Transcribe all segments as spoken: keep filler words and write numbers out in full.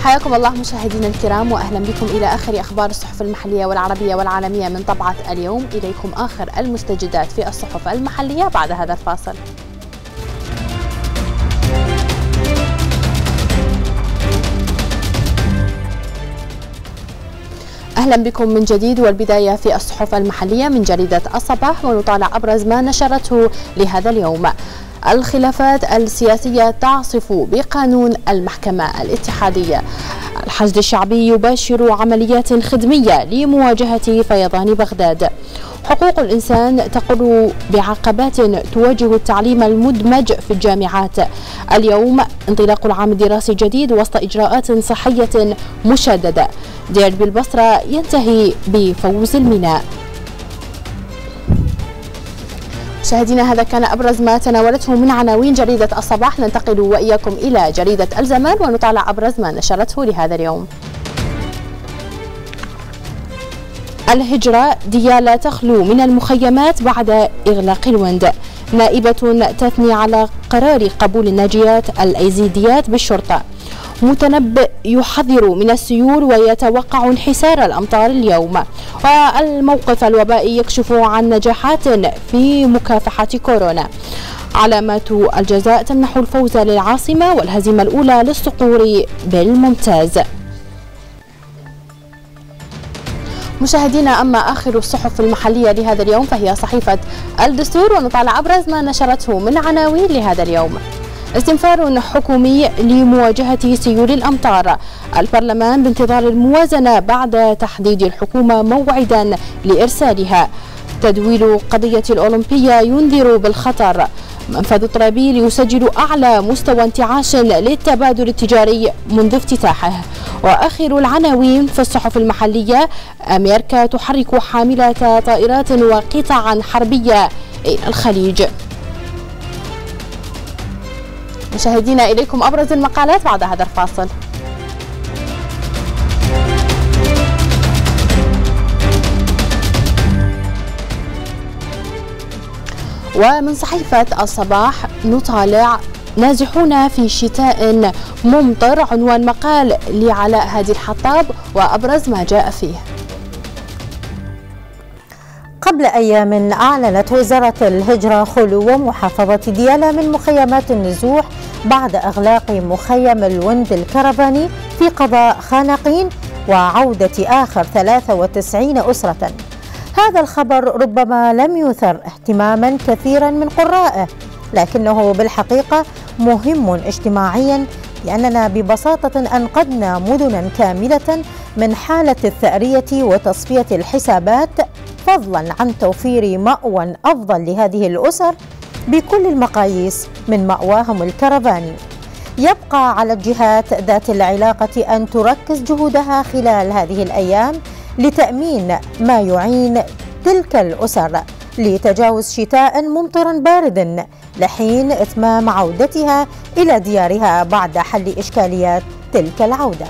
حياكم الله مشاهدينا الكرام، واهلا بكم الى اخر اخبار الصحف المحليه والعربيه والعالميه من طبعه اليوم. اليكم اخر المستجدات في الصحف المحليه بعد هذا الفاصل. أهلا بكم من جديد، والبداية في الصحف المحلية من جريدة الصباح، ونطالع أبرز ما نشرته لهذا اليوم. الخلافات السياسية تعصف بقانون المحكمة الاتحادية. الحشد الشعبي يباشر عمليات خدمية لمواجهة فيضان بغداد. حقوق الإنسان تقر بعقبات تواجه التعليم المدمج في الجامعات. اليوم انطلاق العام الدراسي الجديد وسط إجراءات صحية مشددة. ديربي البصرة ينتهي بفوز الميناء. مشاهدينا، هذا كان أبرز ما تناولته من عناوين جريدة الصباح. ننتقل وإياكم إلى جريدة الزمان ونطالع أبرز ما نشرته لهذا اليوم. الهجرة، ديالى تخلو من المخيمات بعد إغلاق الوند. نائبة تثني على قرار قبول الناجيات الأيزيديات بالشرطة. متنبئ يحذر من السيول ويتوقع انحسار الأمطار اليوم. والموقف الوبائي يكشف عن نجاحات في مكافحة كورونا. علامات الجزاء تمنح الفوز للعاصمة والهزيمة الأولى للصقور بالممتاز. مشاهدينا، أما آخر الصحف المحلية لهذا اليوم فهي صحيفة الدستور، ونطالع أبرز ما نشرته من عناوين لهذا اليوم. استنفار حكومي لمواجهة سيول الأمطار. البرلمان بانتظار الموازنة بعد تحديد الحكومة موعدا لإرسالها. تدويل قضية الأولمبية ينذر بالخطر. منفذ طرابيل يسجل أعلى مستوى انتعاش للتبادل التجاري منذ افتتاحه. وآخر العناوين في الصحف المحلية: أمريكا تحرك حاملة طائرات وقطعا حربية إلى الخليج. مشاهدينا، إليكم أبرز المقالات بعد هذا الفاصل. ومن صحيفة الصباح نطالع نازحون في شتاء ممطر، عنوان مقال لعلاء هادي الحطاب وأبرز ما جاء فيه. قبل أيام أعلنت وزارة الهجرة خلو محافظة ديالى من مخيمات النزوح بعد إغلاق مخيم الوند الكرفاني في قضاء خانقين وعودة آخر ثلاثة وتسعين أسرة. هذا الخبر ربما لم يثر اهتماما كثيرا من قرائه، لكنه بالحقيقة مهم اجتماعيا، لأننا ببساطة أنقذنا مدنا كاملة من حالة الثأرية وتصفية الحسابات، فضلا عن توفير مأوى أفضل لهذه الأسر بكل المقاييس من مأواهم الكرفاني. يبقى على الجهات ذات العلاقة أن تركز جهودها خلال هذه الأيام لتأمين ما يعين تلك الأسر لتجاوز شتاء ممطر بارد لحين إتمام عودتها إلى ديارها بعد حل إشكاليات تلك العودة.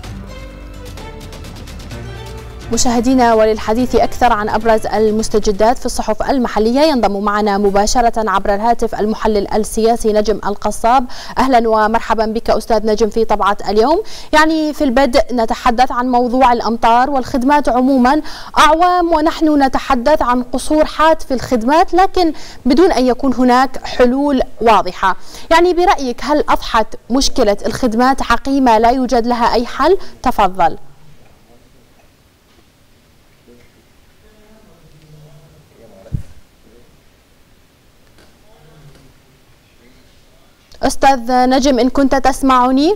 مشاهدينا، وللحديث أكثر عن أبرز المستجدات في الصحف المحلية ينضم معنا مباشرة عبر الهاتف المحلل السياسي نجم القصاب. أهلا ومرحبا بك أستاذ نجم في طبعة اليوم. يعني في البدء نتحدث عن موضوع الأمطار والخدمات عموما. أعوام ونحن نتحدث عن قصور حاد في الخدمات، لكن بدون أن يكون هناك حلول واضحة. يعني برأيك هل أضحت مشكلة الخدمات عقيمة لا يوجد لها أي حل؟ تفضل. أستاذ نجم، إن كنت تسمعني.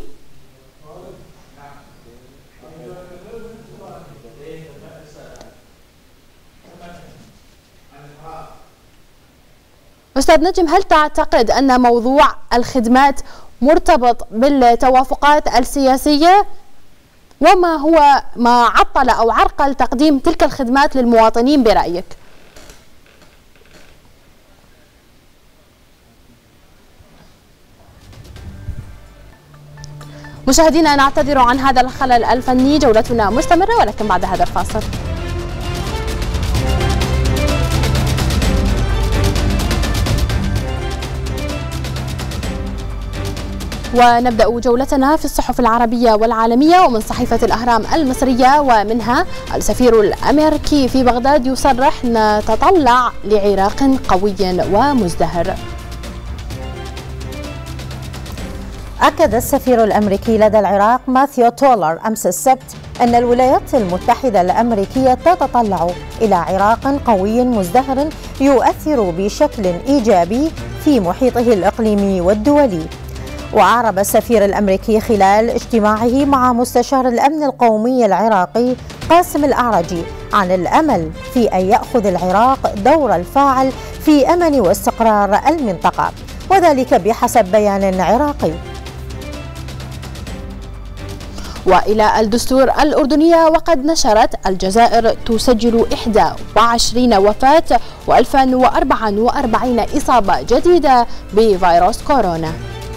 أستاذ نجم، هل تعتقد أن موضوع الخدمات مرتبط بالتوافقات السياسية؟ وما هو ما عطل أو عرقل تقديم تلك الخدمات للمواطنين برأيك؟ مشاهدينا، نعتذر عن هذا الخلل الفني، جولتنا مستمرة ولكن بعد هذا الفاصل. ونبدأ جولتنا في الصحف العربية والعالمية ومن صحيفة الأهرام المصرية، ومنها السفير الأمريكي في بغداد يصرح نتطلع لعراق قوي ومزدهر. أكد السفير الأمريكي لدى العراق ماثيو تولر أمس السبت أن الولايات المتحدة الأمريكية تتطلع إلى عراق قوي مزدهر يؤثر بشكل إيجابي في محيطه الإقليمي والدولي. وأعرب السفير الأمريكي خلال اجتماعه مع مستشار الأمن القومي العراقي قاسم الأعرجي عن الأمل في أن يأخذ العراق دور الفاعل في أمن واستقرار المنطقة، وذلك بحسب بيان عراقي. وإلى الدستور الأردنية، وقد نشرت الجزائر تسجل إحدى وعشرين وفاة وألف وأربعة وأربعين إصابة جديدة بفيروس كورونا.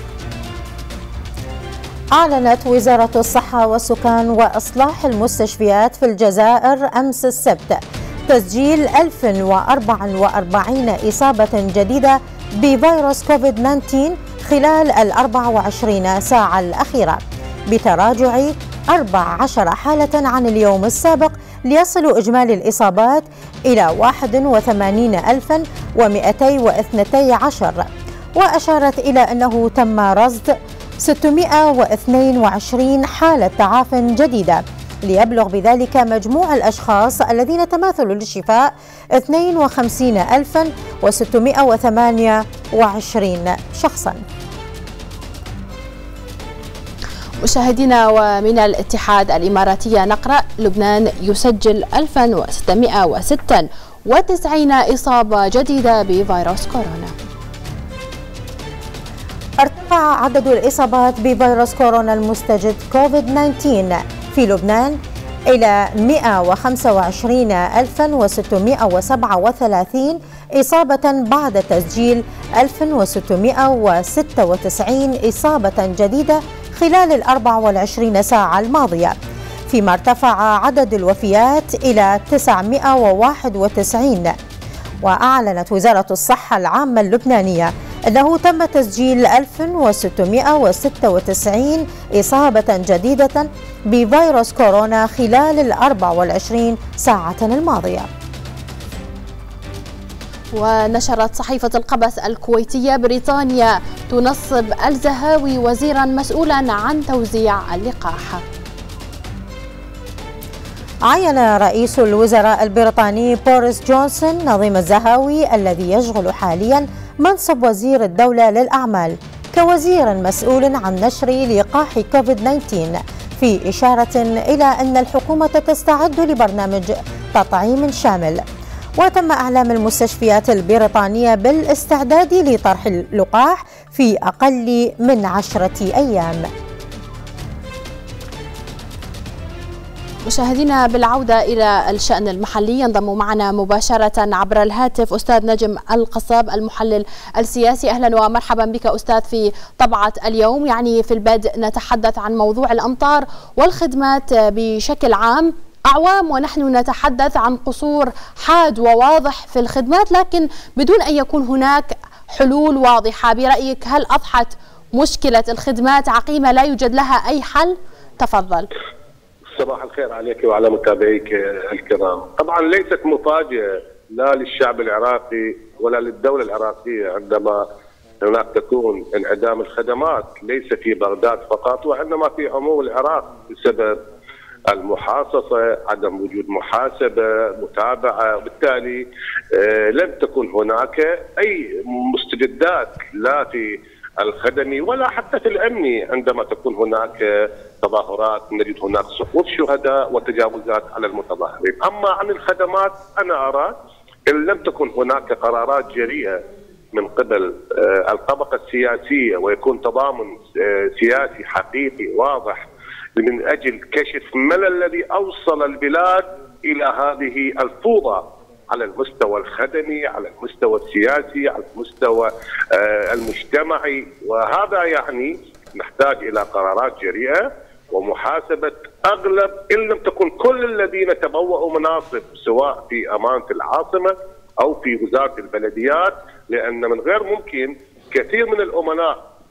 أعلنت وزارة الصحة والسكان وإصلاح المستشفيات في الجزائر أمس السبت تسجيل ألف وأربعة وأربعين إصابة جديدة بفيروس كوفيد تسعة عشر خلال الأربع وعشرين ساعة الأخيرة، بتراجع أربع عشرة حالة عن اليوم السابق، ليصل إجمالي الإصابات إلى واحد وثمانين ألفا ومئتين واثنتي عشر. وأشارت إلى أنه تم رصد ستمئة واثنين وعشرين حالة تعافٍ جديدة، ليبلغ بذلك مجموع الأشخاص الذين تماثلوا للشفاء اثنين وخمسين ألفا وستمئة وثمانية وعشرين شخصاً. مشاهدينا، ومن الاتحاد الإماراتية نقرأ لبنان يسجل ألف وستمئة وستة وتسعين إصابة جديدة بفيروس كورونا. ارتفع عدد الإصابات بفيروس كورونا المستجد كوفيد تسعة عشر في لبنان إلى مئة وخمسة وعشرين ألفا وستمئة وسبعة وثلاثين إصابة بعد تسجيل ألف وستمئة وستة وتسعين إصابة جديدة خلال الأربع والعشرين ساعة الماضية، فيما ارتفع عدد الوفيات إلى تسعمئة وواحد وتسعين. وأعلنت وزارة الصحة العامة اللبنانية أنه تم تسجيل ألف وستمئة وستة وتسعين إصابة جديدة بفيروس كورونا خلال الأربع والعشرين ساعة الماضية. ونشرت صحيفة القبس الكويتية بريطانيا تنصب الزهاوي وزيرا مسؤولا عن توزيع اللقاح. عين رئيس الوزراء البريطاني بوريس جونسون نظيم الزهاوي الذي يشغل حاليا منصب وزير الدولة للأعمال كوزير مسؤول عن نشر لقاح كوفيد تسعة عشر، في إشارة إلى أن الحكومة تستعد لبرنامج تطعيم شامل. وتم إعلام المستشفيات البريطانية بالاستعداد لطرح اللقاح في أقل من عشرة أيام. مشاهدينا، بالعودة إلى الشأن المحلي ينضم معنا مباشرة عبر الهاتف أستاذ نجم القصاب المحلل السياسي. أهلا ومرحبا بك أستاذ في طبعة اليوم. يعني في البدء نتحدث عن موضوع الأمطار والخدمات بشكل عام. أعوام ونحن نتحدث عن قصور حاد وواضح في الخدمات، لكن بدون أن يكون هناك حلول واضحة. برأيك هل أضحت مشكلة الخدمات عقيمة لا يوجد لها أي حل؟ تفضل. صباح الخير عليك وعلى متابعيك الكرام. طبعا ليست مفاجأة لا للشعب العراقي ولا للدولة العراقية عندما هناك تكون انعدام الخدمات، ليس في بغداد فقط وإنما في عموم العراق، بسبب المحاصصة، عدم وجود محاسبة متابعة، وبالتالي لم تكن هناك أي مستجدات لا في الخدمي ولا حتى في الأمني. عندما تكون هناك تظاهرات نجد هناك سقوط شهداء وتجاوزات على المتظاهرين. أما عن الخدمات أنا أرى إن لم تكن هناك قرارات جريئة من قبل الطبقة السياسية ويكون تضامن سياسي حقيقي واضح من أجل كشف ما الذي أوصل البلاد إلى هذه الفوضى على المستوى الخدمي، على المستوى السياسي، على المستوى المجتمعي. وهذا يعني نحتاج إلى قرارات جريئة ومحاسبة أغلب إن لم تكن كل الذين تبوأوا مناصب، سواء في أمانة العاصمة أو في وزارة البلديات، لأن من غير ممكن كثير من الأمناء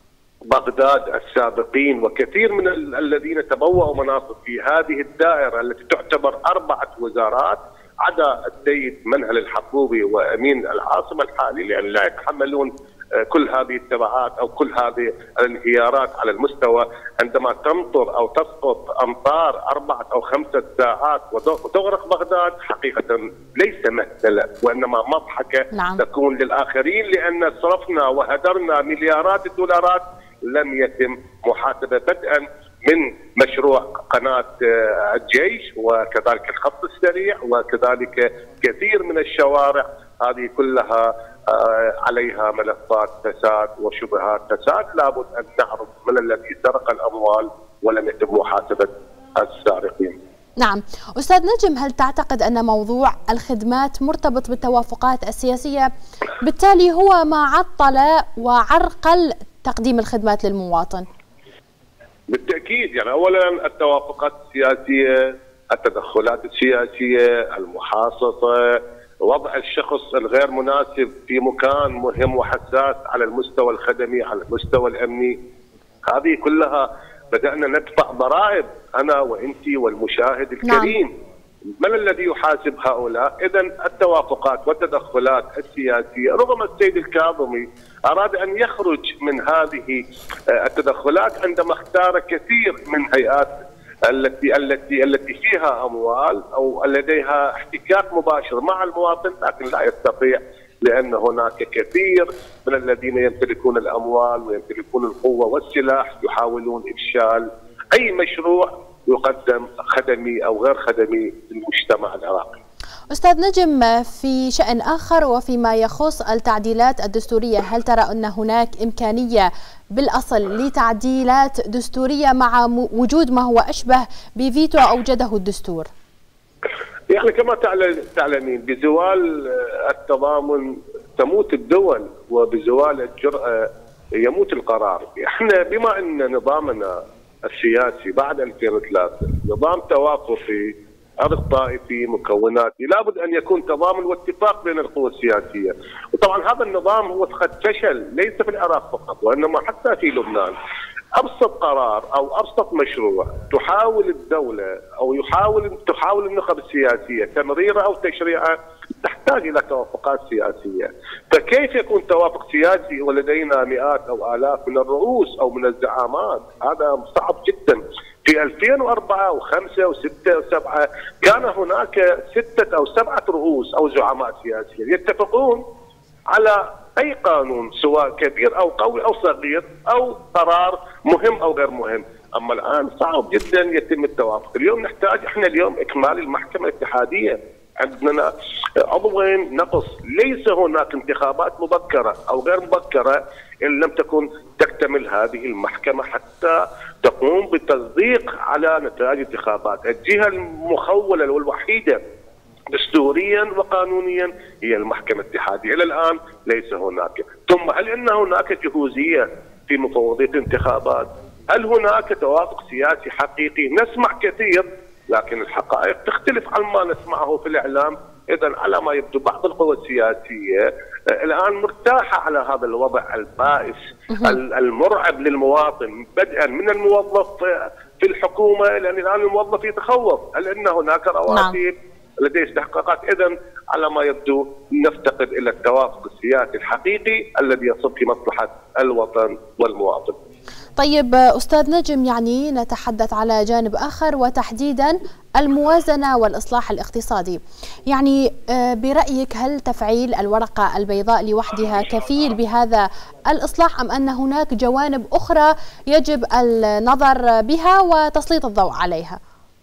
بغداد السابقين وكثير من الذين تبوأوا مناصب في هذه الدائرة التي تعتبر أربعة وزارات عدا السيد منهل الحقوبي وأمين العاصمة الحالي، لأن لا يتحملون كل هذه التبعات أو كل هذه الانهيارات على المستوى. عندما تمطر أو تسقط أمطار أربعة أو خمسة ساعات وتغرق بغداد، حقيقة ليس مثلا وإنما مضحكة نعم. تكون للآخرين، لأن صرفنا وهدرنا مليارات الدولارات لم يتم محاسبة بدءا من مشروع قناة الجيش وكذلك الخط السريع وكذلك كثير من الشوارع، هذه كلها عليها ملفات فساد وشبهات فساد. لابد أن نعرف من الذي سرق الأموال ولم يتم محاسبة السارقين. نعم أستاذ نجم، هل تعتقد أن موضوع الخدمات مرتبط بالتوافقات السياسية، بالتالي هو ما عطل وعرقل تقديم الخدمات للمواطن؟ بالتأكيد، يعني أولا التوافقات السياسية، التدخلات السياسية، المحاصصة، وضع الشخص الغير مناسب في مكان مهم وحساس على المستوى الخدمي، على المستوى الأمني، هذه كلها بدأنا ندفع ضرائب أنا وإنتي والمشاهد الكريم. نعم. من الذي يحاسب هؤلاء؟ إذن التوافقات والتدخلات السياسية، رغم السيد الكاظمي أراد أن يخرج من هذه التدخلات عندما اختار كثير من هيئات التي التي التي فيها أموال أو لديها احتكاك مباشر مع المواطن، لكن لا يستطيع، لأن هناك كثير من الذين يمتلكون الأموال ويمتلكون القوة والسلاح يحاولون إفشال أي مشروع يقدم خدمي أو غير خدمي للمجتمع العراقي. أستاذ نجم، في شأن آخر وفيما يخص التعديلات الدستورية، هل ترى أن هناك إمكانية بالأصل لتعديلات دستورية مع وجود ما هو أشبه بفيتو أوجده الدستور؟ يعني كما تعلمين بزوال التضامن تموت الدول وبزوال الجرأة يموت القرار. احنا بما أن نظامنا السياسي بعد ألفين وثلاثة نظام توافقي عرق طائفي مكوناتي، لابد ان يكون تضامن واتفاق بين القوى السياسيه، وطبعا هذا النظام هو قد فشل ليس في العراق فقط وانما حتى في لبنان. ابسط قرار او ابسط مشروع تحاول الدوله او يحاول تحاول النخب السياسيه تمريره او تشريعه تحتاج الى توافقات سياسيه، فكيف يكون توافق سياسي ولدينا مئات او الاف من الرؤوس او من الزعامات؟ هذا صعب جدا. في ألفين وأربعة وخمسة وستة وسبعة كان هناك ستة أو سبعة رؤوس أو زعماء سياسيين يتفقون على أي قانون سواء كبير أو قوي أو صغير أو قرار مهم أو غير مهم. أما الآن صعب جدا يتم التوافق. اليوم نحتاج إحنا اليوم إكمال المحكمة الاتحادية، عندنا عضوين نقص، ليس هناك انتخابات مبكرة أو غير مبكرة إن لم تكن تكتمل هذه المحكمة حتى تقوم بالتصديق على نتائج الانتخابات. الجهة المخولة والوحيدة دستوريا وقانونيا هي المحكمة الاتحادية، إلى الآن ليس هناك. ثم هل إن هناك جهوزية في مفوضية الانتخابات؟ هل هناك توافق سياسي حقيقي؟ نسمع كثير لكن الحقائق تختلف عن ما نسمعه في الإعلام. إذن على ما يبدو بعض القوى السياسية الآن مرتاحة على هذا الوضع البائس المرعب للمواطن، بدءا من الموظف في الحكومة، لأن الآن الموظف يتخوف هل إن هناك رواتب لديه استحقاقات. إذن على ما يبدو نفتقد إلى التوافق السياسي الحقيقي الذي يصب في مصلحة الوطن والمواطن. طيب أستاذ نجم، يعني نتحدث على جانب آخر وتحديدا الموازنة والإصلاح الاقتصادي. يعني برأيك هل تفعيل الورقة البيضاء لوحدها كفيل بهذا الإصلاح، أم أن هناك جوانب أخرى يجب النظر بها وتسليط الضوء عليها؟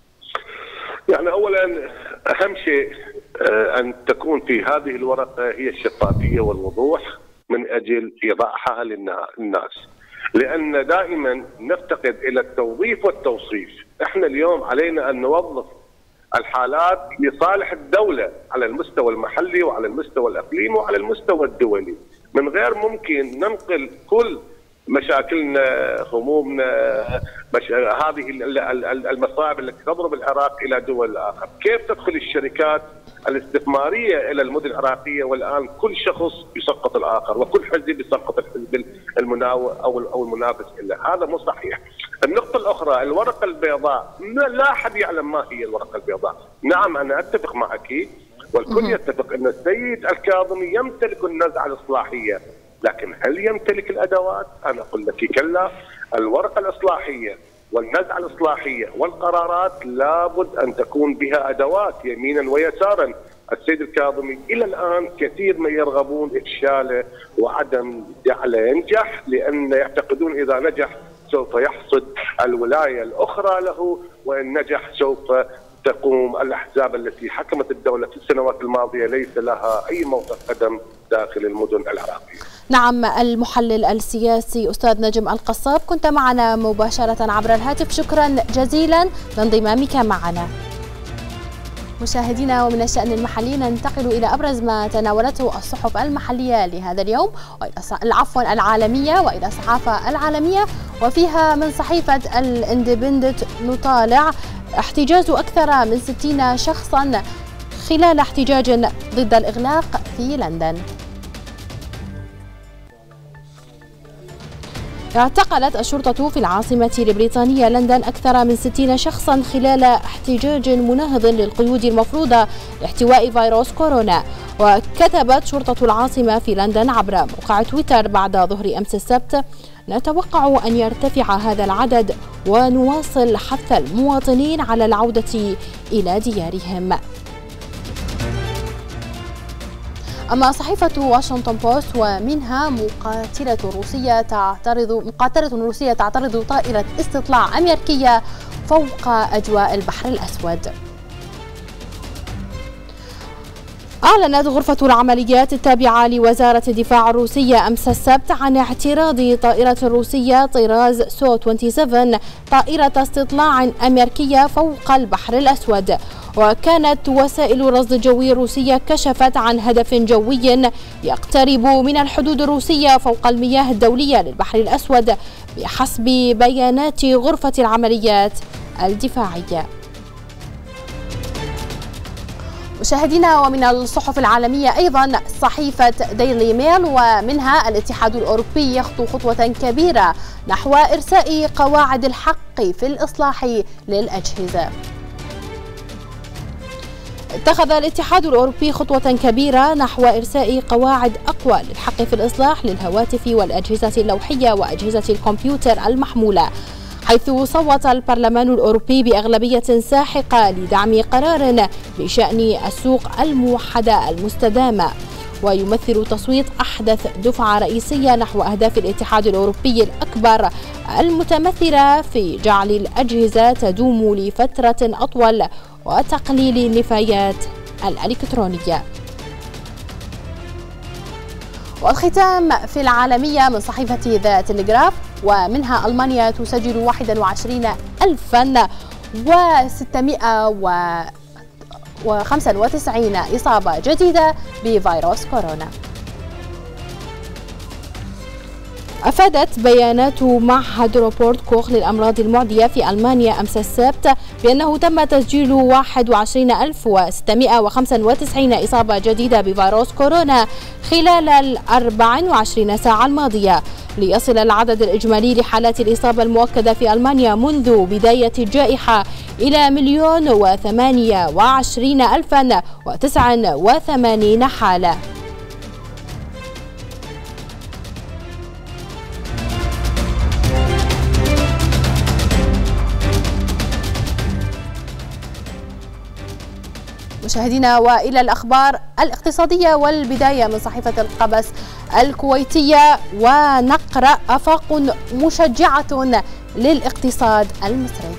يعني أولا أهم شيء أن تكون في هذه الورقة هي الشفافية والوضوح من أجل إيضاحها للناس، لأن دائما نفتقد إلى التوظيف والتوصيف. احنا اليوم علينا أن نوظف الحالات لصالح الدولة على المستوى المحلي وعلى المستوى الإقليمي وعلى المستوى الدولي، من غير ممكن ننقل كل مشاكلنا همومنا مش... هذه المصائب التي تضرب العراق إلى دول آخر. كيف تدخل الشركات الاستثمارية إلى المدن العراقية والآن كل شخص يسقط الآخر وكل حزب يسقط الحزب المنافس؟ المناوئ او او المنافس له، هذا مو صحيح. النقطة الأخرى الورقة البيضاء، لا أحد يعلم ما هي الورقة البيضاء. نعم أنا أتفق معك والكل يتفق أن السيد الكاظمي يمتلك النزعة الإصلاحية، لكن هل يمتلك الأدوات؟ أنا أقول لك كلا. الورقة الإصلاحية والنزعة الإصلاحية والقرارات لابد أن تكون بها أدوات يمينا ويسارا. السيد الكاظمي إلى الآن كثير من يرغبون إفشاله وعدم جعله ينجح، لأن يعتقدون إذا نجح سوف يحصد الولاية الأخرى له، وإن نجح سوف تقوم الأحزاب التي حكمت الدولة في السنوات الماضية ليس لها أي موقع قدم داخل المدن العراقية. نعم، المحلل السياسي أستاذ نجم القصاب، كنت معنا مباشرة عبر الهاتف، شكرا جزيلا لانضمامك معنا. مشاهدينا، ومن الشأن المحلي ننتقل إلى أبرز ما تناولته الصحف المحلية لهذا اليوم، عفوا العالمية، وإلى الصحافة العالمية، وفيها من صحيفة الاندبندنت نطالع احتجاز أكثر من ستين شخصا خلال احتجاج ضد الإغلاق في لندن. اعتقلت الشرطة في العاصمة البريطانية لندن أكثر من ستين شخصا خلال احتجاج مناهض للقيود المفروضة لاحتواء فيروس كورونا. وكتبت شرطة العاصمة في لندن عبر موقع تويتر بعد ظهر أمس السبت: نتوقع أن يرتفع هذا العدد ونواصل حث المواطنين على العودة إلى ديارهم. أما صحيفة واشنطن بوست، ومنها مقاتلة روسية تعترض مقاتلة روسية تعترض طائرة استطلاع أمريكية فوق أجواء البحر الأسود. أعلنت غرفة العمليات التابعة لوزارة الدفاع الروسية أمس السبت عن اعتراض طائرة روسية طراز سو سبعة وعشرين طائرة استطلاع أمريكية فوق البحر الأسود. وكانت وسائل رصد الجوي الروسية كشفت عن هدف جوي يقترب من الحدود الروسية فوق المياه الدولية للبحر الأسود بحسب بيانات غرفة العمليات الدفاعية. مشاهدينا، ومن الصحف العالمية أيضا صحيفة ديلي ميل، ومنها الاتحاد الأوروبي يخطو خطوة كبيرة نحو إرساء قواعد الحق في الإصلاح للأجهزة. اتخذ الاتحاد الأوروبي خطوة كبيرة نحو إرساء قواعد أقوى للحق في الإصلاح للهواتف والأجهزة اللوحية وأجهزة الكمبيوتر المحمولة، حيث صوت البرلمان الأوروبي بأغلبية ساحقة لدعم قرار بشأن السوق الموحدة المستدامة، ويمثل تصويت أحدث دفعة رئيسية نحو أهداف الاتحاد الأوروبي الأكبر المتمثلة في جعل الأجهزة تدوم لفترة أطول وتقليل النفايات الإلكترونية. والختام في العالمية من صحيفة ذا تلغراف، ومنها ألمانيا تسجل واحد وعشرين ألفا وستمائة وخمسة وتسعين إصابة جديدة بفيروس كورونا. أفادت بيانات معهد روبورت كوخ للأمراض المعدية في ألمانيا أمس السبت بأنه تم تسجيل واحد وعشرين ألف وستمائة وخمسة وتسعين إصابة جديدة بفيروس كورونا خلال الأربع وعشرين ساعة الماضية، ليصل العدد الإجمالي لحالات الإصابة المؤكدة في ألمانيا منذ بداية الجائحة إلى مليون وثمانية وعشرين ألفا وتسعة وثمانين حالة. مشاهدينا، وإلى الأخبار الاقتصادية، والبداية من صحيفة القبس الكويتية، ونقرأ آفاق مشجعة للاقتصاد المصري.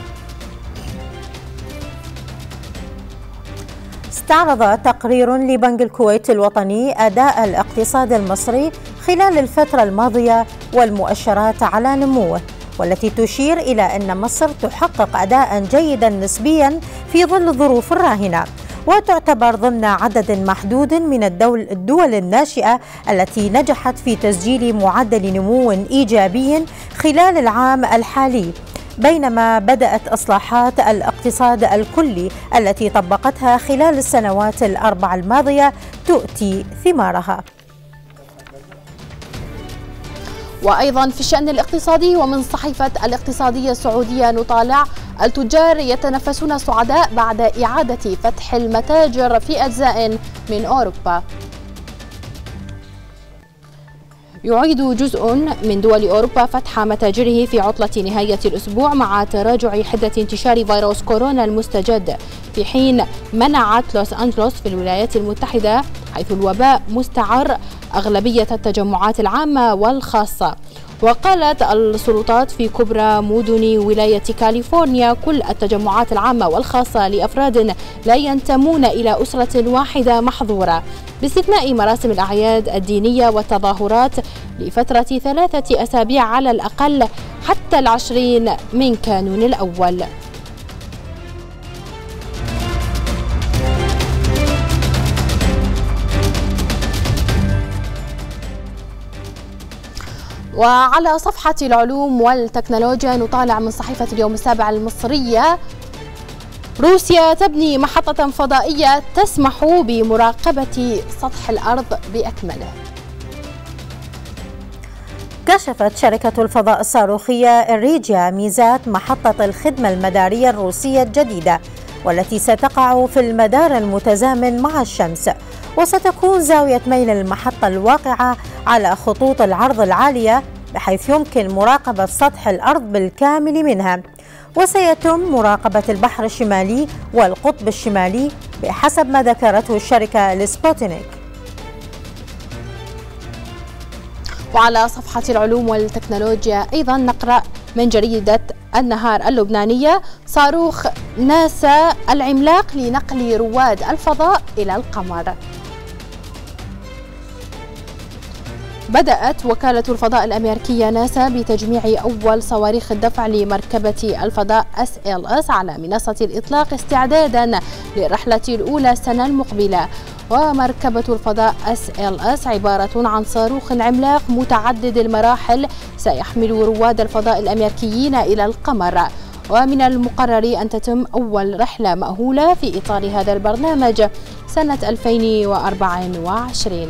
استعرض تقرير لبنك الكويت الوطني أداء الاقتصاد المصري خلال الفترة الماضية والمؤشرات على نموه، والتي تشير إلى أن مصر تحقق أداء جيدا نسبيا في ظل الظروف الراهنة، وتعتبر ضمن عدد محدود من الدول, الدول الناشئة التي نجحت في تسجيل معدل نمو إيجابي خلال العام الحالي، بينما بدأت إصلاحات الاقتصاد الكلي التي طبقتها خلال السنوات الأربع الماضية تؤتي ثمارها. وأيضا في الشأن الاقتصادي ومن صحيفة الاقتصادية السعودية نطالع التجار يتنفسون السعداء بعد إعادة فتح المتاجر في أجزاء من أوروبا. يعيد جزء من دول أوروبا فتح متاجره في عطلة نهاية الأسبوع مع تراجع حدة انتشار فيروس كورونا المستجد، في حين منعت لوس أنجلوس في الولايات المتحدة حيث الوباء مستعر أغلبية التجمعات العامة والخاصة. وقالت السلطات في كبرى مدن ولاية كاليفورنيا كل التجمعات العامة والخاصة لأفراد لا ينتمون إلى أسرة واحدة محظورة، باستثناء مراسم الأعياد الدينية والتظاهرات لفترة ثلاثة أسابيع على الأقل حتى العشرين من كانون الأول. وعلى صفحة العلوم والتكنولوجيا نطالع من صحيفة اليوم السابع المصرية: روسيا تبني محطة فضائية تسمح بمراقبة سطح الأرض بأكمله. كشفت شركة الفضاء الصاروخية إريجيا ميزات محطة الخدمة المدارية الروسية الجديدة، والتي ستقع في المدار المتزامن مع الشمس، وستكون زاوية ميل المحطة الواقعة على خطوط العرض العالية بحيث يمكن مراقبة سطح الأرض بالكامل منها، وسيتم مراقبة البحر الشمالي والقطب الشمالي بحسب ما ذكرته الشركة لسبوتينيك. وعلى صفحة العلوم والتكنولوجيا أيضا نقرأ من جريدة النهار اللبنانية: صاروخ ناسا العملاق لنقل رواد الفضاء إلى القمر. بدأت وكالة الفضاء الأمريكية ناسا بتجميع أول صواريخ الدفع لمركبة الفضاء إس إل إس على منصة الإطلاق استعدادا للرحلة الأولى السنة المقبلة. ومركبة الفضاء إس إل إس عبارة عن صاروخ عملاق متعدد المراحل سيحمل رواد الفضاء الأمريكيين إلى القمر، ومن المقرر أن تتم أول رحلة مأهولة في إطار هذا البرنامج سنة ألفين وأربعة وعشرين.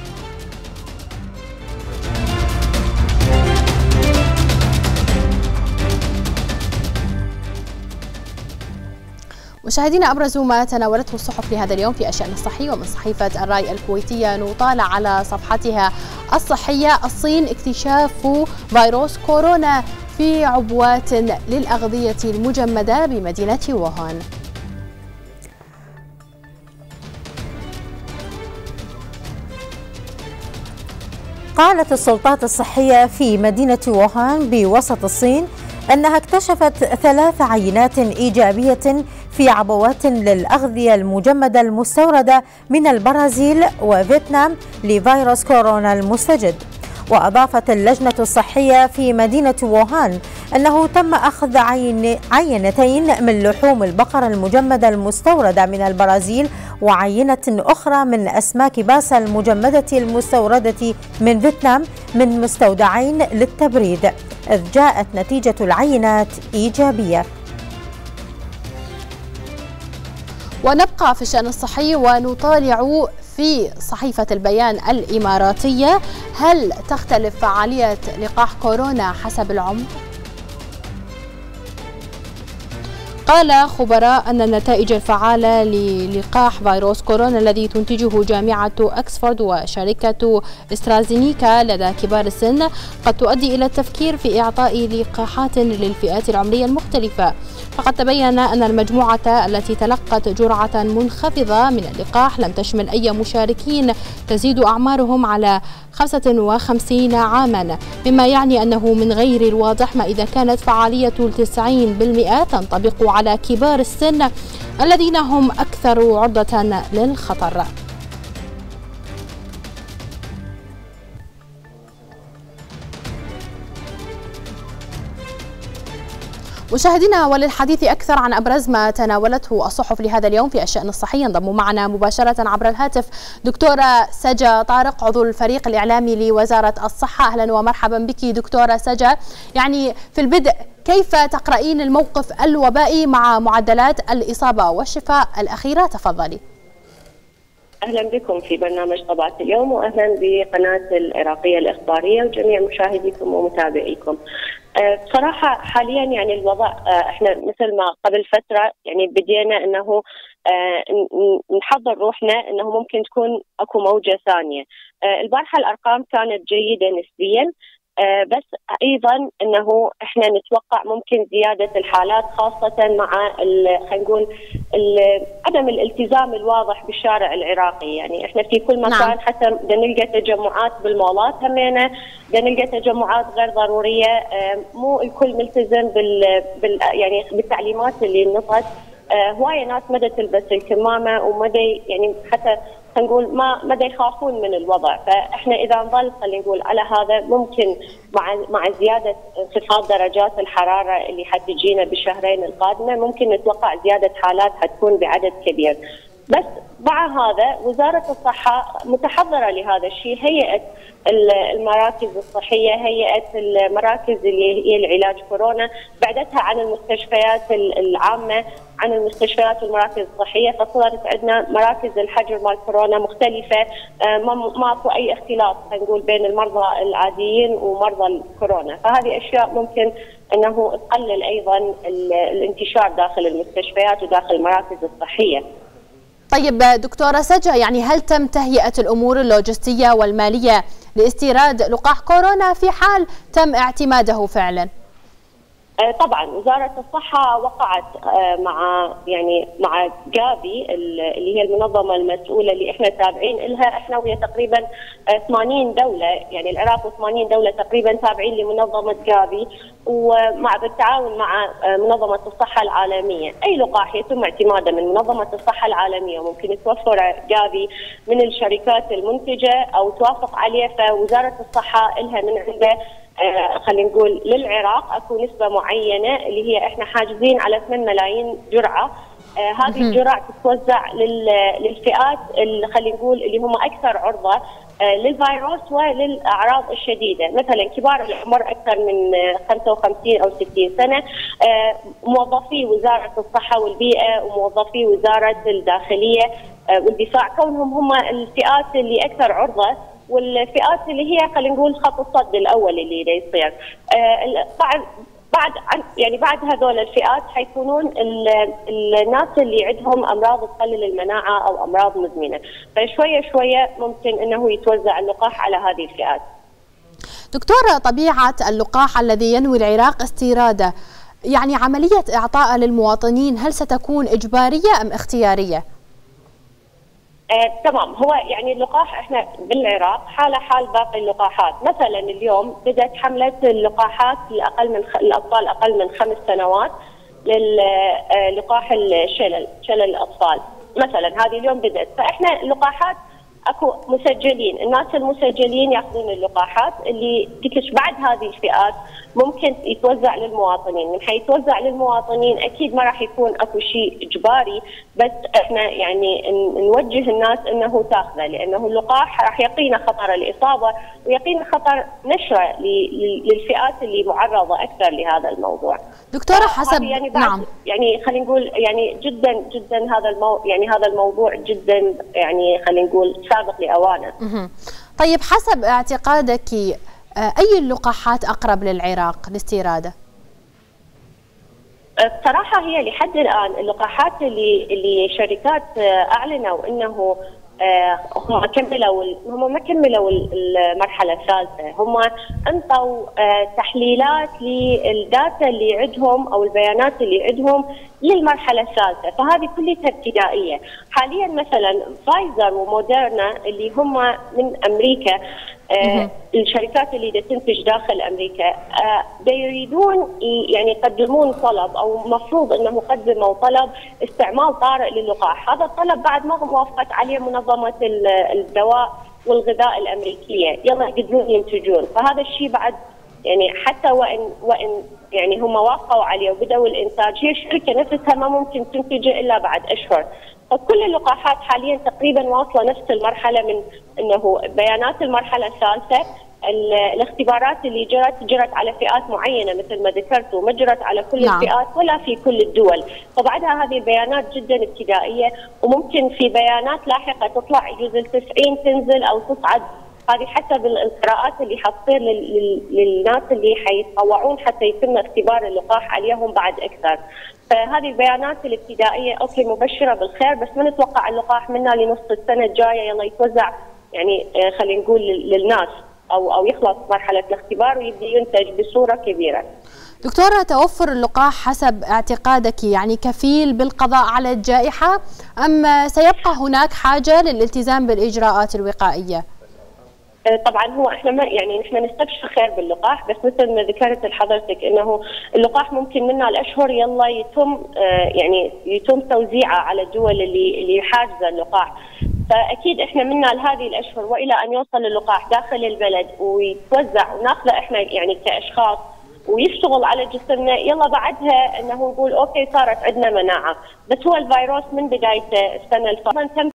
مشاهدينا، أبرز ما تناولته الصحف لهذا اليوم في الشأن الصحي ومن صحيفة الرأي الكويتية نطالع على صفحتها الصحية: الصين اكتشاف فيروس كورونا في عبوات للأغذية المجمدة بمدينة ووهان. قالت السلطات الصحية في مدينة ووهان بوسط الصين أنها اكتشفت ثلاث عينات إيجابية في عبوات للأغذية المجمدة المستوردة من البرازيل وفيتنام لفيروس كورونا المستجد. وأضافت اللجنة الصحية في مدينة ووهان أنه تم أخذ عين عينتين من لحوم البقر المجمدة المستوردة من البرازيل وعينة أخرى من أسماك باسا المجمدة المستوردة من فيتنام من مستودعين للتبريد، إذ جاءت نتيجة العينات إيجابية. ونبقى في الشأن الصحي ونطالع في صحيفة البيان الإماراتية: هل تختلف فعالية لقاح كورونا حسب العمر؟ قال خبراء أن النتائج الفعالة للقاح فيروس كورونا الذي تنتجه جامعة أكسفورد وشركة استرازينيكا لدى كبار السن قد تؤدي إلى التفكير في إعطاء لقاحات للفئات العمرية المختلفة. فقد تبين أن المجموعة التي تلقت جرعة منخفضة من اللقاح لم تشمل أي مشاركين تزيد أعمارهم على خمسة وخمسين عاما، مما يعني أنه من غير الواضح ما إذا كانت فعالية تسعين بالمئة تنطبق على كبار السن الذين هم أكثر عرضة للخطر. مشاهدينا، وللحديث أكثر عن أبرز ما تناولته الصحف لهذا اليوم في الشأن الصحي ينضم معنا مباشرة عبر الهاتف دكتورة سجا طارق عضو الفريق الإعلامي لوزارة الصحة. أهلا ومرحبا بك دكتورة سجا. يعني في البدء، كيف تقرأين الموقف الوبائي مع معدلات الإصابة والشفاء الأخيرة؟ تفضلي. أهلا بكم في برنامج طبعات اليوم، وأهلا بقناة العراقية الإخبارية وجميع مشاهديكم ومتابعيكم. بصراحة حاليا يعني الوضع احنا مثل ما قبل فترة يعني بدينا انه نحضر روحنا انه ممكن تكون اكو موجة ثانية. البارحة الارقام كانت جيدة نسبيا، بس ايضا انه احنا نتوقع ممكن زياده الحالات، خاصه مع خلينا نقول عدم الالتزام الواضح بالشارع العراقي. يعني احنا في كل مكان نعم. حتى بدنا نلقى تجمعات بالمولات، همينه بدنا نلقى تجمعات غير ضروريه، مو الكل ملتزم بال, بال يعني بالتعليمات اللي نطت. هوايه ناس مدى تلبس الكمامه ومدى يعني حتى خلينا نقول ما ما يخافون من الوضع. فاحنا اذا نظل خلينا نقول على هذا ممكن مع مع زياده انخفاض درجات الحراره اللي حتجينا بالشهرين القادمه ممكن نتوقع زياده حالات حتكون بعدد كبير. بس مع هذا وزاره الصحه متحضره لهذا الشيء، هيئه المراكز الصحيه، هيئه المراكز اللي هي العلاج كورونا، بعدتها عن المستشفيات العامه، عن المستشفيات والمراكز الصحيه، فصارت عندنا مراكز الحجر مال كورونا مختلفه، ما اكو اي اختلاط خلينا نقول بين المرضى العاديين ومرضى الكورونا. فهذه اشياء ممكن انه تقلل ايضا الانتشار داخل المستشفيات وداخل المراكز الصحيه. طيب دكتورة سجا، يعني هل تم تهيئة الأمور اللوجستية والمالية لاستيراد لقاح كورونا في حال تم اعتماده فعلا؟ طبعا وزارة الصحة وقعت مع يعني مع جابي اللي هي المنظمة المسؤولة اللي احنا تابعين لها، احنا وهي تقريبا ثمانين دولة، يعني العراق وثمانين دولة تقريبا تابعين لمنظمة جابي، ومع بالتعاون مع منظمة الصحة العالمية. اي لقاح يتم اعتماده من منظمة الصحة العالمية وممكن يتوفر جابي من الشركات المنتجة او توافق عليه، فوزارة الصحة لها من عنده آه خلينا نقول للعراق اكو نسبه معينه اللي هي احنا حاجزين على ثمانية ملايين جرعه. آه هذه الجرعه تتوزع للفئات اللي خلينا نقول اللي هم اكثر عرضه آه للفيروس وللاعراض الشديده، مثلا كبار العمر اكثر من خمسة وخمسين او ستين سنه، آه موظفي وزاره الصحه والبيئه وموظفي وزاره الداخليه آه والدفاع، كونهم هم الفئات اللي اكثر عرضه، والفئات اللي هي خلينا نقول خط الصد الاول اللي يصير. آه بعد بعد يعني بعد هذول الفئات حيكونون الناس اللي عندهم امراض تقلل المناعه او امراض مزمنه، فشويه شويه ممكن انه يتوزع اللقاح على هذه الفئات. دكتوره، طبيعه اللقاح الذي ينوي العراق استيراده، يعني عمليه اعطائه للمواطنين هل ستكون اجباريه ام اختياريه؟ آه، تمام. هو يعني اللقاح احنا بالعراق حاله حال باقي اللقاحات، مثلا اليوم بدات حمله اللقاحات لاقل من خ... الاطفال اقل من خمس سنوات للقاح الشلل، شلل الاطفال مثلا، هذه اليوم بدات. فاحنا اللقاحات اكو مسجلين، الناس المسجلين ياخذون اللقاحات اللي ديكش بعد هذه الفئات ممكن يتوزع للمواطنين. من حيتوزع للمواطنين اكيد ما راح يكون اكو شيء اجباري، بس احنا يعني نوجه الناس انه تاخذه، لانه اللقاح راح يقينا خطر الاصابه ويقينا خطر نشره للفئات اللي معرضه اكثر لهذا الموضوع. دكتوره حسب يعني نعم يعني خلينا نقول يعني جدا جدا هذا المو يعني هذا الموضوع جدا يعني خلينا نقول سابق لاوانه. طيب حسب اعتقادك اي اللقاحات اقرب للعراق لاستيراده؟ بصراحه هي لحد الان اللقاحات اللي اللي شركات اعلنوا انه هم كملوا هم ما كملوا المرحله الثالثه، هم انطوا تحليلات للداتا اللي عندهم او البيانات اللي عندهم للمرحله الثالثه، فهذه كلها ابتدائيه. حاليا مثلا فايزر وموديرنا اللي هم من امريكا، آه الشركات اللي تنتج داخل امريكا، آه يريدون يعني يقدمون طلب او مفروض انه قدموا طلب استعمال طارئ للقاح. هذا الطلب بعد ما وافقت عليه منظمه الدواء والغذاء الامريكيه، يلا يقدرون ينتجون. فهذا الشيء بعد يعني حتى وان وان يعني هم وافقوا عليه وبداوا الانتاج، هي الشركه نفسها ما ممكن تنتجه الا بعد اشهر. فكل اللقاحات حاليا تقريبا واصله نفس المرحله، من انه بيانات المرحله الثالثه. الاختبارات اللي جرت جرت على فئات معينه مثل ما ذكرت، وما جرت على كل نعم. الفئات ولا في كل الدول، فبعدها هذه البيانات جدا ابتدائيه، وممكن في بيانات لاحقه تطلع يجوز ال تسعين تنزل او تصعد، هذه حسب القراءات اللي حتصير للناس اللي حيتطوعون حتى يتم اختبار اللقاح عليهم بعد اكثر. فهذه البيانات الابتدائيه اوكي مبشره بالخير، بس ما نتوقع اللقاح منا لنص السنه الجايه يلا يتوزع، يعني خلينا نقول للناس او او يخلص مرحله الاختبار ويبدا ينتج بصوره كبيره. دكتوره، توفر اللقاح حسب اعتقادك يعني كفيل بالقضاء على الجائحه، ام سيبقى هناك حاجه للالتزام بالاجراءات الوقائيه؟ طبعا هو احنا ما يعني نحن نستبشر خير باللقاح، بس مثل ما ذكرت لحضرتك انه اللقاح ممكن منا الاشهر يلا يتم يعني يتم توزيعه على الدول اللي اللي حاجزه اللقاح. فاكيد احنا منا لهذه الاشهر والى ان يوصل اللقاح داخل البلد ويتوزع وناخذه احنا يعني كاشخاص ويشتغل على جسمنا، يلا بعدها انه نقول اوكي صارت عندنا مناعه. بس هو الفيروس من بدايته السنه الفاضله تم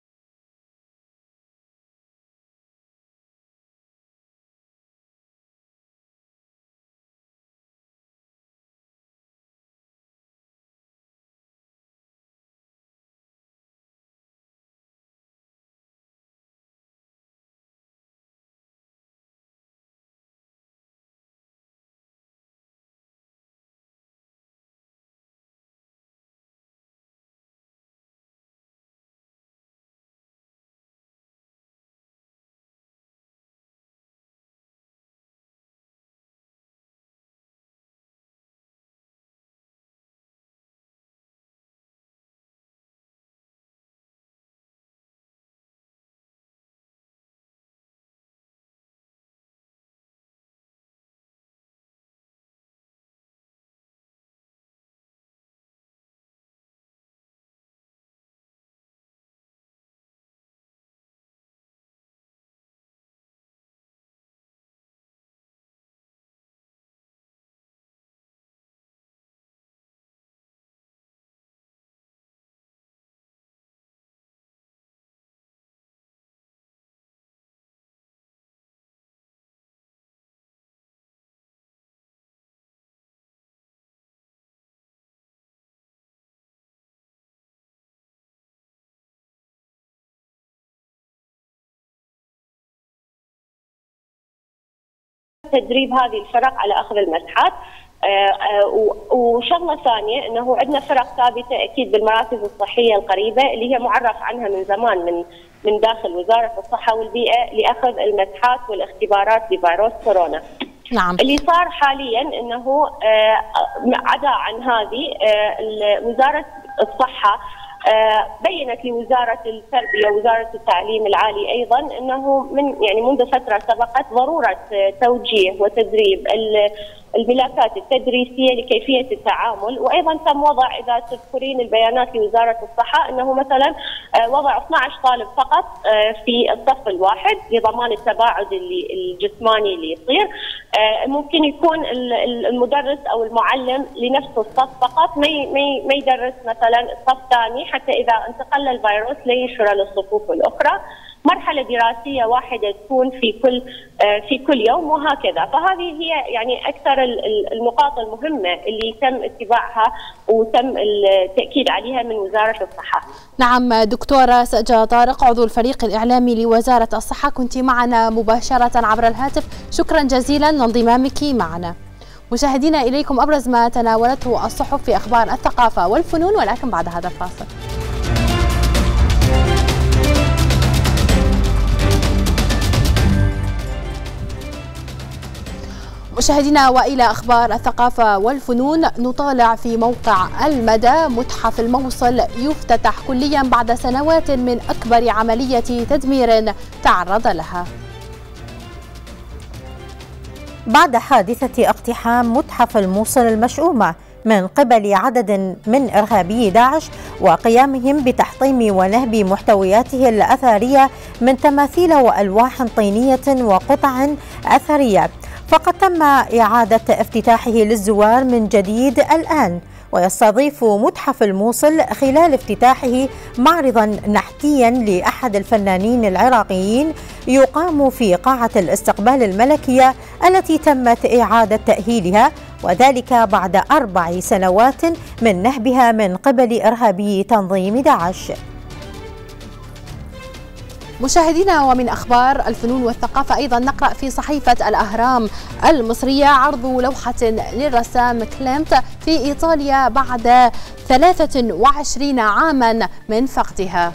تدريب هذه الفرق على اخذ المسحات. وشغله ثانيه انه عندنا فرق ثابته اكيد بالمراكز الصحيه القريبه اللي هي معرف عنها من زمان من من داخل وزاره الصحه والبيئه لاخذ المسحات والاختبارات لفيروس كورونا. نعم. اللي صار حاليا انه عدا عن هذه وزاره الصحه بينت لوزاره التربيه ووزاره التعليم العالي ايضا انه من يعني منذ فتره سبقت ضروره توجيه وتدريب الملاكات التدريسيه لكيفيه التعامل، وايضا تم وضع اذا تذكرين البيانات لوزاره الصحه انه مثلا وضع اثني عشر طالب فقط في الصف الواحد لضمان التباعد اللي الجسماني اللي يصير. ممكن يكون المدرس او المعلم لنفس الصف فقط، ما ما يدرس مثلا الصف الثاني حتى اذا انتقل الفيروس لا ينشر للصفوف الاخرى. مرحلة دراسية واحدة تكون في كل في كل يوم وهكذا. فهذه هي يعني أكثر النقاط المهمة اللي تم اتباعها وتم التأكيد عليها من وزارة الصحة. نعم دكتورة سجا طارق، عضو الفريق الإعلامي لوزارة الصحة، كنت معنا مباشرة عبر الهاتف، شكرا جزيلا لانضمامك معنا. مشاهدينا إليكم أبرز ما تناولته الصحف في أخبار الثقافة والفنون، ولكن بعد هذا الفاصل. مشاهدينا وإلى أخبار الثقافة والفنون، نطالع في موقع المدى متحف الموصل يفتتح كليا بعد سنوات من أكبر عملية تدمير تعرض لها. بعد حادثة اقتحام متحف الموصل المشؤومة من قبل عدد من إرهابي داعش وقيامهم بتحطيم ونهب محتوياته الأثرية من تماثيل وألواح طينية وقطع أثرية، فقد تم إعادة افتتاحه للزوار من جديد الآن، ويستضيف متحف الموصل خلال افتتاحه معرضا نحتيا لأحد الفنانين العراقيين يقام في قاعة الاستقبال الملكية التي تمت إعادة تأهيلها، وذلك بعد أربع سنوات من نهبها من قبل إرهابي تنظيم داعش. مشاهدينا، ومن أخبار الفنون والثقافة أيضا نقرأ في صحيفة الأهرام المصرية عرض لوحة للرسام كليمت في إيطاليا بعد ثلاثة وعشرين عاما من فقدها.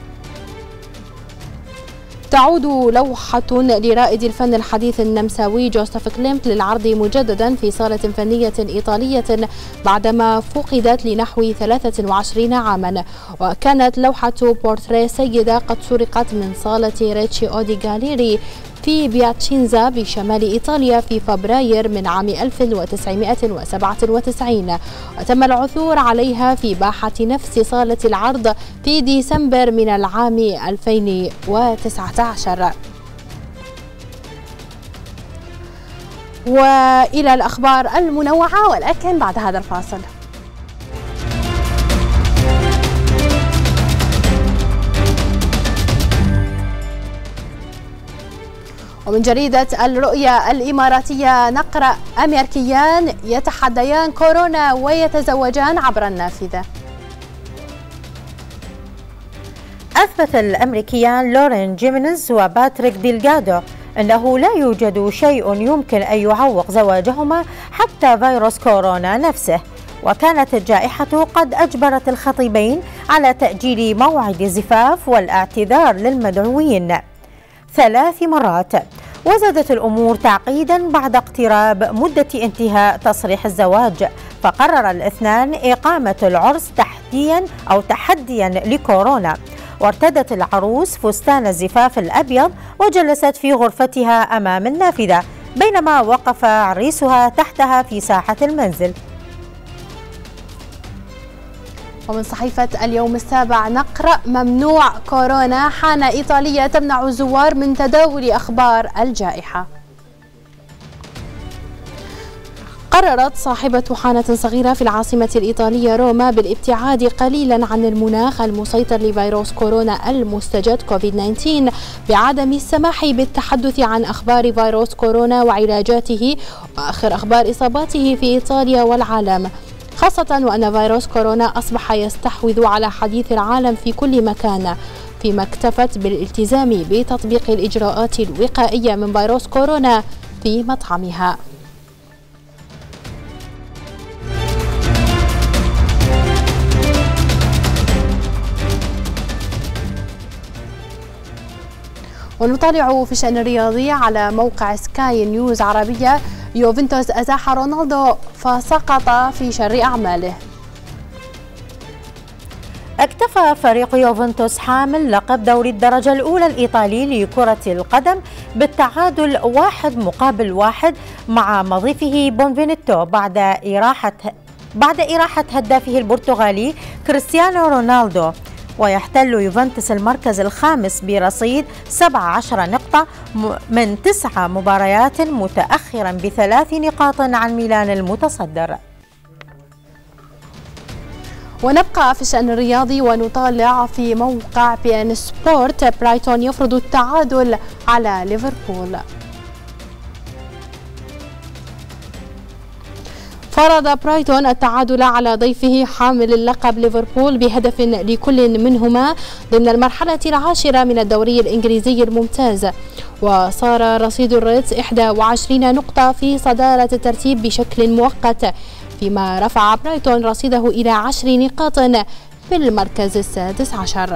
تعود لوحة لرائد الفن الحديث النمساوي جوزيف كليمت للعرض مجددا في صالة فنية إيطالية بعدما فقدت لنحو ثلاثة وعشرين عاما، وكانت لوحة بورتريه سيدة قد سرقت من صالة ريتشي أودي غاليري في بياتشينزا بشمال إيطاليا في فبراير من عام ألف وتسعمائة وسبعة وتسعين، وتم العثور عليها في باحة نفس صالة العرض في ديسمبر من العام ألفين وتسعة عشر. وإلى الأخبار المنوعة، ولكن بعد هذا الفاصل. ومن جريدة الرؤية الإماراتية نقرأ: أمريكيان يتحديان كورونا ويتزوجان عبر النافذة. أثبت الأمريكيان لورين جيمينيز وباتريك ديلغادو أنه لا يوجد شيء يمكن أن يعوق زواجهما حتى فيروس كورونا نفسه، وكانت الجائحة قد أجبرت الخطيبين على تأجيل موعد الزفاف والاعتذار للمدعوين ثلاث مرات. وزادت الأمور تعقيدا بعد اقتراب مدة انتهاء تصريح الزواج، فقرر الاثنان إقامة العرس تحديا أو تحديا لكورونا. وارتدت العروس فستان الزفاف الأبيض وجلست في غرفتها أمام النافذة، بينما وقف عريسها تحتها في ساحة المنزل. ومن صحيفة اليوم السابع نقرأ: ممنوع كورونا، حان إيطاليا تمنع الزوار من تداول أخبار الجائحة. قررت صاحبة حانة صغيرة في العاصمة الإيطالية روما بالابتعاد قليلا عن المناخ المسيطر لفيروس كورونا المستجد كوفيد تسعة عشر بعدم السماح بالتحدث عن أخبار فيروس كورونا وعلاجاته وآخر أخبار إصاباته في إيطاليا والعالم، خاصة وأن فيروس كورونا أصبح يستحوذ على حديث العالم في كل مكان، فيما اكتفت بالالتزام بتطبيق الإجراءات الوقائية من فيروس كورونا في مطعمها. ونطالع في الشأن الرياضي على موقع سكاي نيوز عربية: يوفنتوس أزاح رونالدو فسقط في شر أعماله. اكتفى فريق يوفنتوس حامل لقب دوري الدرجة الأولى الإيطالي لكرة القدم بالتعادل واحد مقابل واحد مع مضيفه بونفينيتو بعد إراحة بعد إراحة هدافه البرتغالي كريستيانو رونالدو. ويحتل يوفنتوس المركز الخامس برصيد سبع عشرة نقطة من تسع مباريات، متأخرا بثلاث نقاط عن ميلان المتصدر. ونبقى في الشأن الرياضي ونطالع في موقع بي ان سبورت: برايتون يفرض التعادل على ليفربول. فرض برايتون التعادل على ضيفه حامل اللقب ليفربول بهدف لكل منهما ضمن المرحلة العاشرة من الدوري الإنجليزي الممتاز، وصار رصيد الريدز إحدى وعشرين نقطة في صدارة الترتيب بشكل مؤقت، فيما رفع برايتون رصيده إلى عشر نقاط في المركز السادس عشر.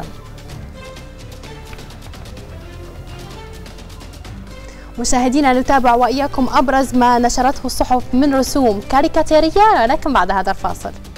مشاهدينا، نتابع وإياكم أبرز ما نشرته الصحف من رسوم كاريكاتيرية، لكن بعد هذا الفاصل.